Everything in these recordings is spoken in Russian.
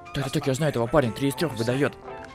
Так, я знаю этого парня, 3 из 3 выдает.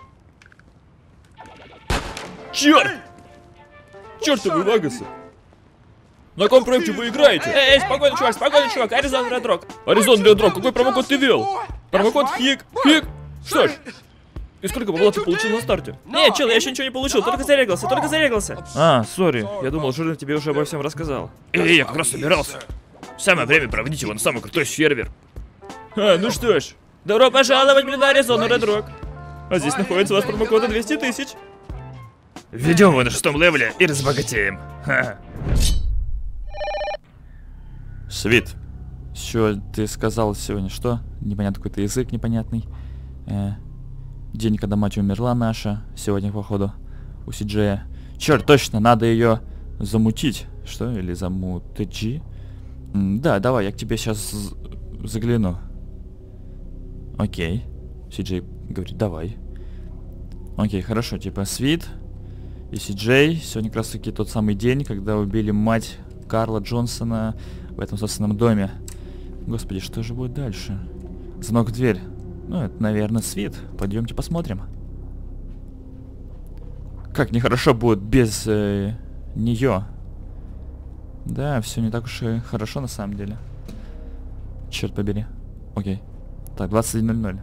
Черт! Чертовы Вагасы! На каком проекте вы играете? Эй, спокойно, чувак, Аризон Ред Рок. Аризон Ред Рок, какой промокод ты ввел? Промокод Хик. Что ж? И сколько бабла ты получил на старте? Нет, чел, я еще ничего не получил, только зарегался. А, сори, я думал, Жирный тебе уже обо всем рассказал. Эй, я как раз собирался. Самое время проводить его на самый крутой сервер. Ну что ж, добро пожаловать, на Аризону Ред Рок. А здесь находится у вас промокод 200 тысяч. Введем его на 6-м левеле и разбогатеем. Свит. Что ты сказал сегодня? Что? Непонятный какой-то язык непонятный. День, когда мать умерла наша. Сегодня, походу, у Сиджея. Черт, точно, надо ее замутить. Что? Или замутить? Да, давай, я к тебе сейчас загляну. Окей. Сиджей говорит, давай. Окей, хорошо, типа Свит и Сиджей. Сегодня как раз таки тот самый день, когда убили мать Карла Джонсона в этом собственном доме. Господи, что же будет дальше? Звонок в дверь. Ну, это, наверное, Свит. Пойдемте посмотрим. Как нехорошо будет без нее. Да, все не так уж и хорошо на самом деле. Черт побери. Окей. Так, 21:00.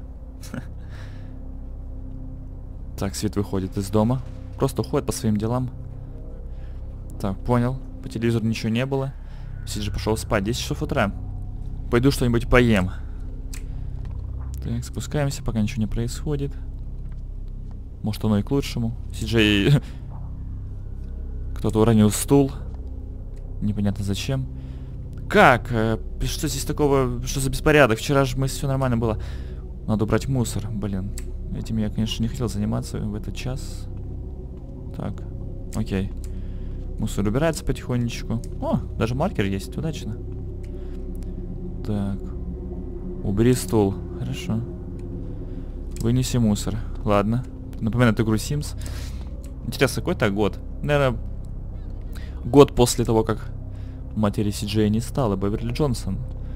Так, Свит выходит из дома. Просто уходит по своим делам. Так, понял. По телевизору ничего не было. Сид же пошел спать. 10 часов утра. Пойду что-нибудь поем. Так, спускаемся, пока ничего не происходит. Может, оно и к лучшему. Сиджей... Кто-то уронил стул. Непонятно зачем. Как? Что здесь такого? Что за беспорядок? Вчера же все нормально было. Надо убрать мусор. Блин. Этим я, конечно, не хотел заниматься в этот час. Так. Окей. Мусор убирается потихонечку. О, даже маркер есть. Удачно. Так. Убери стул. Хорошо. Вынеси мусор. Ладно. Напоминает игру Sims. Интересно, какой-то год? Наверное, год после того, как матери Сиджея не стало. Беверли Джонсон.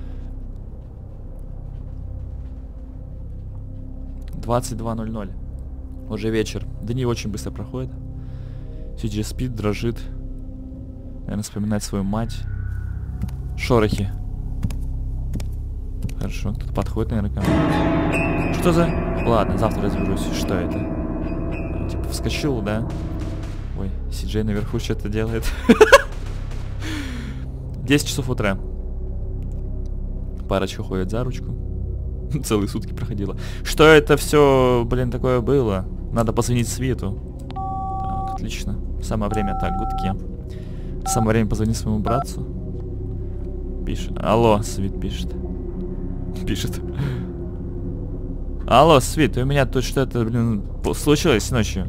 22:00. Уже вечер. Дни очень быстро проходят. Сиджей спит, дрожит. Наверное, вспоминает свою мать. Шорохи. Хорошо, кто-то подходит, наверное, ко мне. Что за... Ладно, завтра разберусь, что это. Типа вскочил, да? Ой, Сиджей наверху что-то делает. 10 часов утра. Парочка ходит за ручку. Целые сутки проходило. Что это все, блин, такое было? Надо позвонить Свету. Так, отлично. Самое время. Так, гудки. Самое время позвонить своему братцу. Пишет. Алло, Свит пишет. Пишет. Алло, Свит, у меня тут что-то, блин, случилось ночью.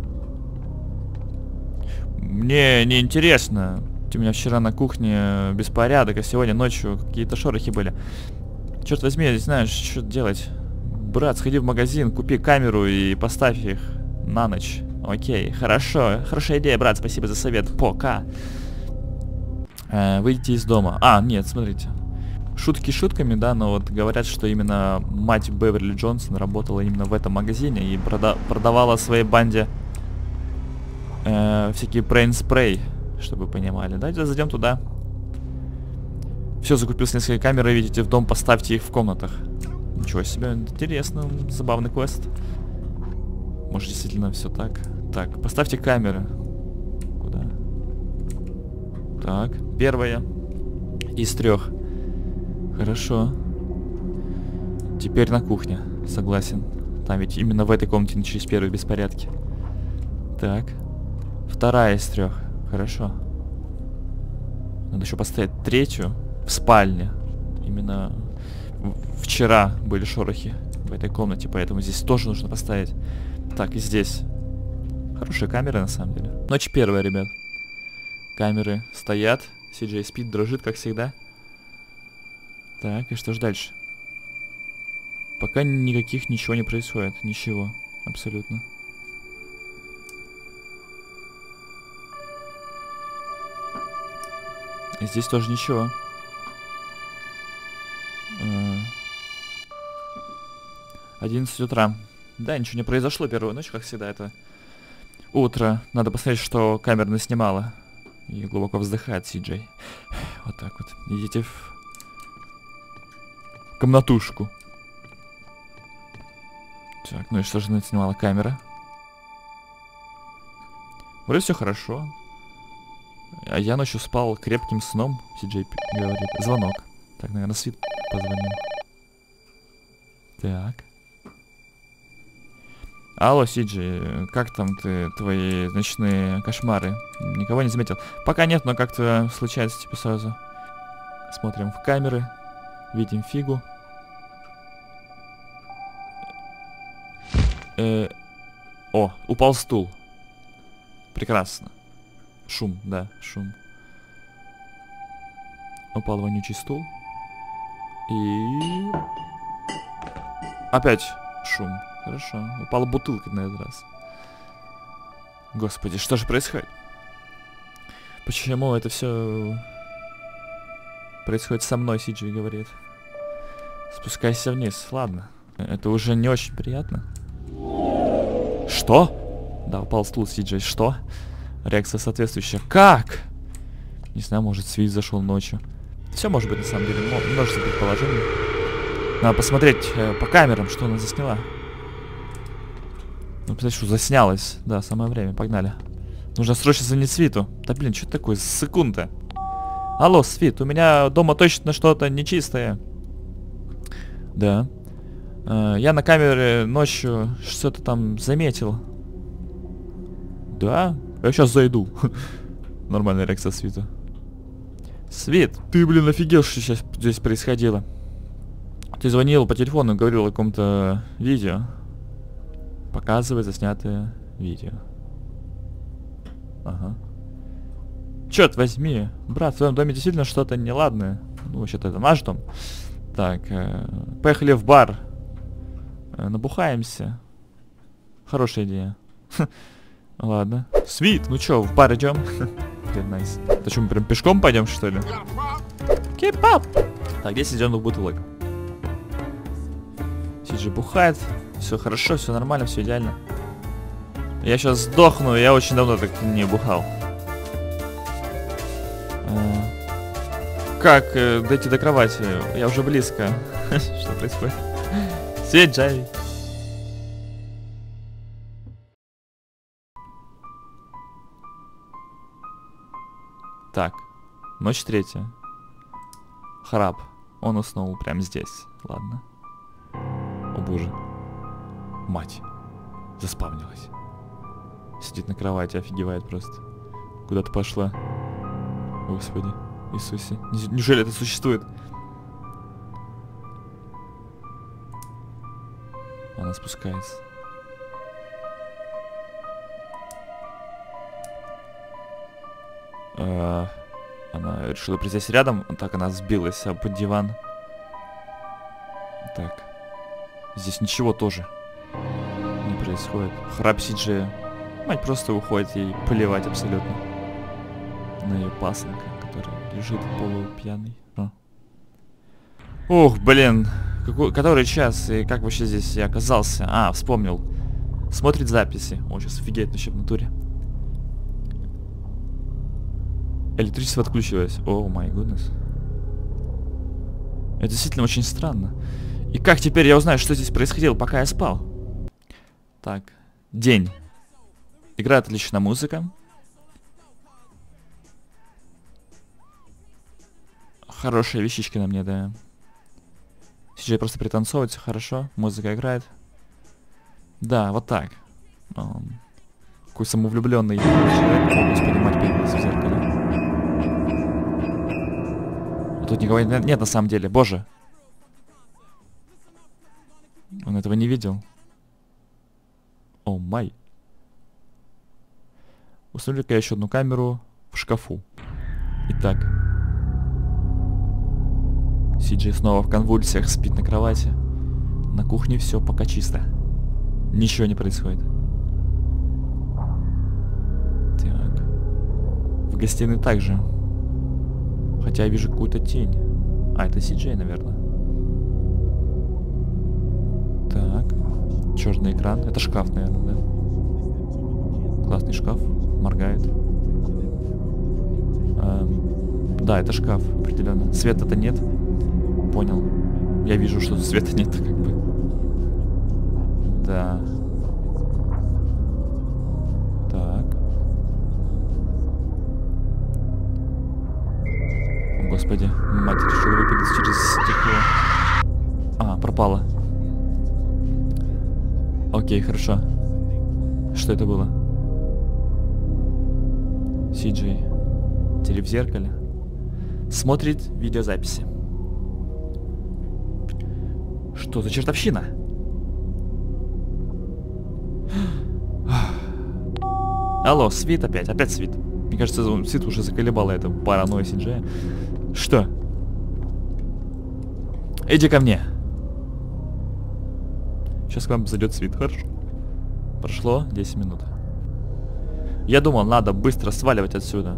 Мне не интересно. У меня вчера на кухне беспорядок, а сегодня ночью какие-то шорохи были. Черт возьми, знаешь, что делать? Брат, сходи в магазин, купи камеру и поставь их на ночь. Окей, хорошо. Хорошая идея, брат, спасибо за совет. Пока. Выйти из дома. А, нет, смотрите. Шутки шутками, да, но вот говорят, что именно мать Беверли Джонсон работала именно в этом магазине и продавала своей банде всякие брейн-спрей, чтобы вы понимали. Давайте зайдем туда. Все, закупился несколько камер, видите, в дом, поставьте их в комнатах. Ничего себе, интересно, забавный квест. Может, действительно все так. Так, поставьте камеры. Куда? Так, первая из 3. Хорошо. Теперь на кухне, согласен. Там ведь именно в этой комнате начались первые беспорядки. Так. 2 из 3. Хорошо. Надо еще поставить 3 в спальне. Именно вчера были шорохи в этой комнате, поэтому здесь тоже нужно поставить. Так, и здесь. Хорошая камера, на самом деле. Ночь 1, ребят. Камеры стоят. Сиджей спит, дрожит, как всегда. Так, и что ж дальше? Пока ничего не происходит. Ничего. Абсолютно. И здесь тоже 11 утра. Да, ничего не произошло первую ночь, как всегда, это утро. Надо посмотреть, что камера наснимала. И глубоко вздыхает Си-Джей. Вот так вот. Идите в комнатушку. Так, ну и что же наснимала камера? Вроде все хорошо. А я ночью спал крепким сном, Си-Джей говорит. Звонок. Так, наверное, Свит позвонил. Так. Алло, Си-Джей, как там ты, твои ночные кошмары? Никого не заметил? Пока нет, но как-то случается типа сразу. Смотрим в камеры. Видим фигу. О, упал стул. Прекрасно. Шум, да, шум. Упал вонючий стул. И... Опять шум. Хорошо. Упала бутылка на этот раз. Господи, что же происходит? Почему это все происходит со мной, Си-Джей говорит. Спускайся вниз. Ладно. Это уже не очень приятно. Что? Да, упал стул, Си-Джей. Что? Реакция соответствующая. Как? Не знаю, может, Свит зашел ночью. Все может быть на самом деле. Множество предположений. Надо посмотреть по камерам, что она засняла. Ну, посмотри, что заснялось. Да, самое время. Погнали. Нужно срочно звонить Свиту. Да блин, что такое? Секунда. Алло, Свит, у меня дома точно что-то нечистое. Да. Я на камере ночью что-то там заметил. Да? Я сейчас зайду. Нормальная реакция Свита. Свит, ты, блин, офигел, что сейчас здесь происходило. Ты звонил по телефону, говорил о каком-то видео. Показывай заснятое видео. Ага. Черт возьми, брат, в твоем доме действительно что-то неладное. Ну, вообще-то это наш дом. Так, поехали в бар. Набухаемся. Хорошая идея. Ладно. Свит, ну чё, в бар идем? Найс. Это что, мы прям пешком пойдем, что ли? Keep up. Так, 10 зеленых бутылок. Сиджи бухает. Все хорошо, все нормально, все идеально. Я сейчас сдохну, я очень давно так не бухал. Как дойти до кровати? Я уже близко. Что происходит? Сиджай. Так, ночь 3. Храп. Он уснул прямо здесь. Ладно. О боже. Мать. Заспавнилась. Сидит на кровати, офигевает просто. Куда-то пошла. Господи. Иисусе. Неужели это существует? Она спускается. Она решила присесть рядом. Так, она сбилась об диван. Так. Здесь ничего тоже не происходит. Храп Си-Джея. Мать просто уходит ей плевать абсолютно на ее пасынка, который лежит полупьяный. Ух, блин. Который час и как вообще здесь я оказался? А, вспомнил. Смотрит записи. Он сейчас офигеет вообще в натуре. Электричество отключилось. О май гуднес. Это действительно очень странно. И как теперь я узнаю, что здесь происходило, пока я спал? Так. День. Играет отличная музыка. Хорошие вещички на мне, да. Сейчас просто пританцовывать, все хорошо. Музыка играет. Да, вот так. Какой самовлюбленный человек. О, господи, мать появилась в зеркале. А тут никого нет на самом деле. Боже. Он этого не видел. О май. Установлю-ка я еще одну камеру в шкафу. Итак. Си-Джей снова в конвульсиях, спит на кровати. На кухне все пока чисто. Ничего не происходит. Так. В гостиной также. Хотя я вижу какую-то тень. А, это Си-Джей, наверное. Так. черный экран. Это шкаф, наверное, да? Классный шкаф. Моргает. Да, это шкаф, определенно. Света-то нет. Понял. Я вижу, что света нет, как бы. Да. Так. О, господи. Мать решила выпрыгнуть через стекло. А, пропала. Окей, хорошо. Что это было? Сиджей. Теле в зеркале. Смотрит видеозаписи. Что за чертовщина? Алло, Свит опять. Опять Свит. Мне кажется, Свит уже заколебала это паранойя Сиджея. Что? Иди ко мне. Сейчас к вам зайдет Свит. Хорошо. Прошло 10 минут. Я думал, надо быстро сваливать отсюда.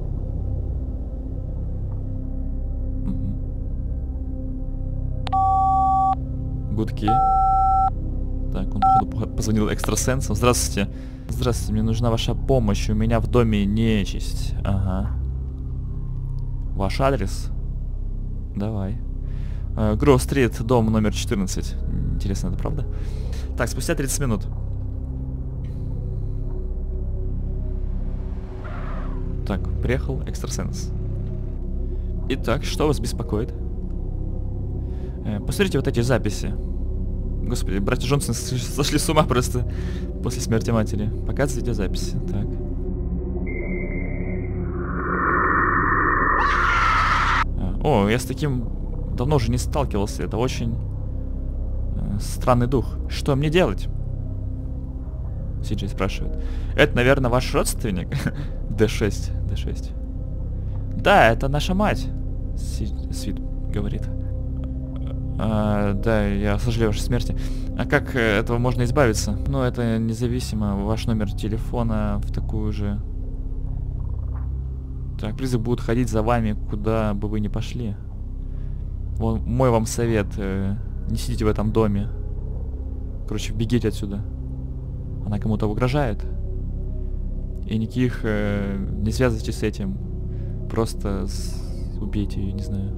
Гудки. Так, он, походу, позвонил экстрасенсам. Здравствуйте. Здравствуйте, мне нужна ваша помощь. У меня в доме нечисть. Ага. Ваш адрес? Давай. Гроу-стрит, дом номер 14. Интересно, это правда? Так, спустя 30 минут. Так, приехал экстрасенс. Итак, что вас беспокоит? Посмотрите вот эти записи. Господи, братья Джонсон сошли с ума просто после смерти матери. Показывайте записи. Так. О, я с таким давно уже не сталкивался. Это очень странный дух. Что мне делать? Сиджей спрашивает. Это, наверное, ваш родственник? D6. D6. Да, это наша мать. Свит говорит. Да, я сожалею о вашей смерти. А как этого можно избавиться? Ну, это независимо. Ваш номер телефона в такую же... Так, призрак будет ходить за вами, куда бы вы ни пошли. Мой вам совет. Не сидите в этом доме. Короче, бегите отсюда. Она кому-то угрожает. И никаких... не связывайтесь с этим. Просто убейте ее, не знаю.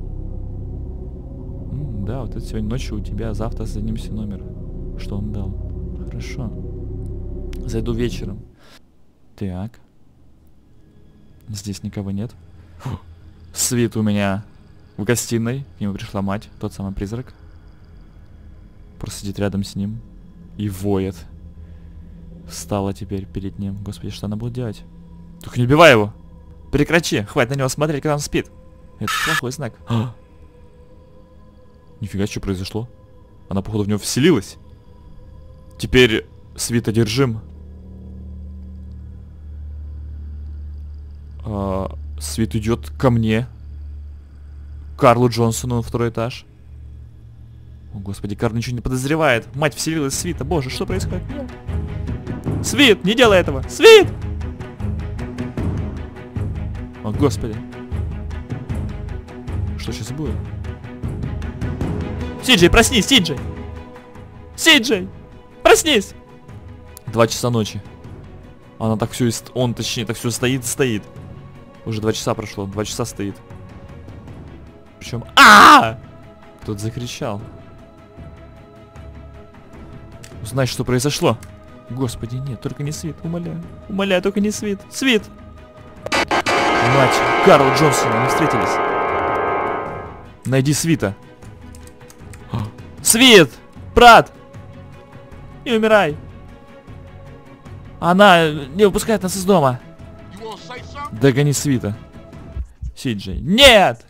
Да, вот это сегодня ночью у тебя, завтра сдадимся номер. Что он дал? Хорошо. Зайду вечером. Так. Здесь никого нет. Свит у меня в гостиной. К нему пришла мать, тот самый призрак. Просто сидит рядом с ним и воет. Встала теперь перед ним. Господи, что она будет делать? Только не убивай его! Прекрати! Хватит на него смотреть, когда он спит. Это плохой знак. Нифига, что произошло? Она, походу, в него вселилась. Теперь Свит одержим. Свит идет ко мне. Карлу Джонсону на второй этаж. О, господи, Карл ничего не подозревает. Мать вселилась в Свита. Боже, что происходит? Нет. Свит, не делай этого! Свит! О, господи. Что сейчас будет? Сиджей, проснись, Сиджей! Сиджей! Проснись! 2 часа ночи. Она так все, он точнее, так все стоит. Уже 2 часа прошло, 2 часа стоит. Причем... Кто-то закричал. Узнай, что произошло. Господи, нет, только не Свит, умоляю. Умоляю, только не Свит. Свит! Мать, Карл Джонсон, они встретились. Найди Свита. Свит! Брат! Не умирай! Она не выпускает нас из дома. Догони Свита. Сиджей. Нет!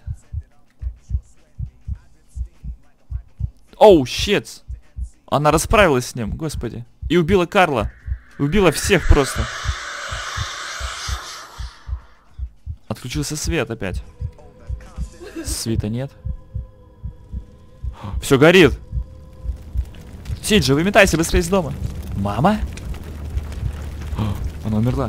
Оу, щит! Она расправилась с ним, господи. И убила Карла. Убила всех просто. Отключился свет опять. Свита нет. Все горит. Сиджи, выметайся быстрее из дома. Мама? Она умерла.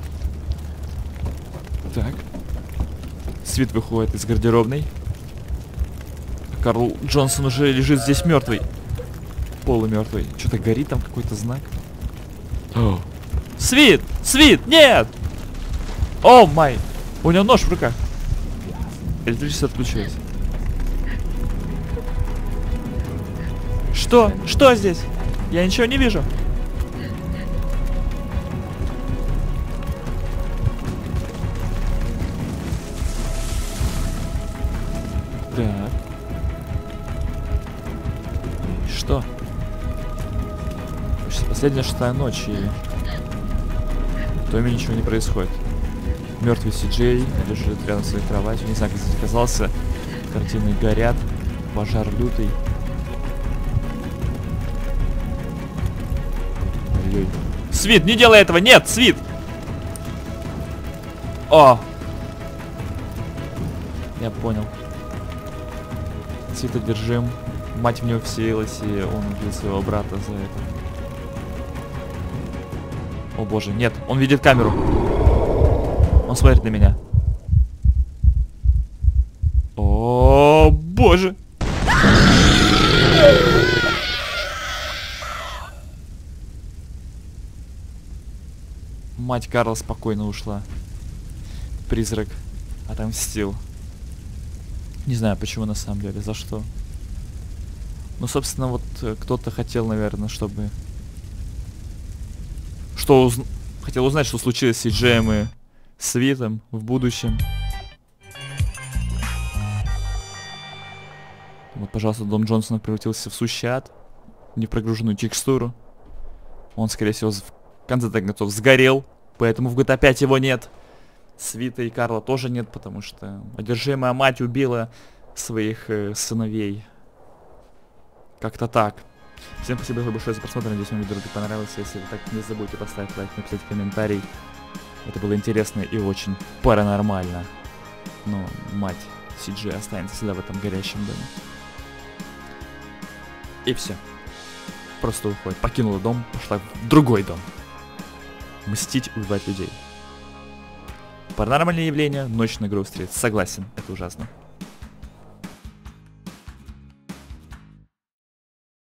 Так. Свит выходит из гардеробной. Карл Джонсон уже лежит здесь мертвый. полумертвый. Что-то горит там, какой-то знак. Свит! Свит! Нет! О май! У него нож в руках. Электричество отключилось. Что? Что здесь? Я ничего не вижу. Так. Что? Сейчас последняя 6-я ночь, и в доме ничего не происходит. Мертвый Си-Джей лежит рядом с своей кроватью. Не знаю, как здесь оказался. Картины горят. Пожар лютый. Ой-ой. Свит, не делай этого! Нет, Свит! О! Я понял. Свит одержим. Мать в него вселилась, и он убил своего брата за это. О боже, нет, он видит камеру. Он смотрит на меня. О боже! Мать Карла спокойно ушла. Призрак отомстил. Не знаю, почему на самом деле, за что. Ну, собственно, вот кто-то хотел, наверное, чтобы... Хотел узнать, что случилось с Си-Джеем и Свитом в будущем. Вот, пожалуйста, дом Джонсона превратился в сущий ад. Не в прогруженную текстуру. Он, скорее всего, в конце концов сгорел. Поэтому в GTA 5 его нет. Свита и Карла тоже нет, потому что одержимая мать убила своих сыновей. Как-то так. Всем спасибо большое за просмотр. Надеюсь, вам видео понравилось. Если вы так, не забудьте поставить лайк, написать комментарий. Это было интересно и очень паранормально. Но мать Си-Джей останется всегда в этом горящем доме. И все. Просто уходит. Покинула дом, пошла в другой дом. Мстить, убивать людей. Паранормальные явления, ночь на Гроув-стрит. Согласен, это ужасно.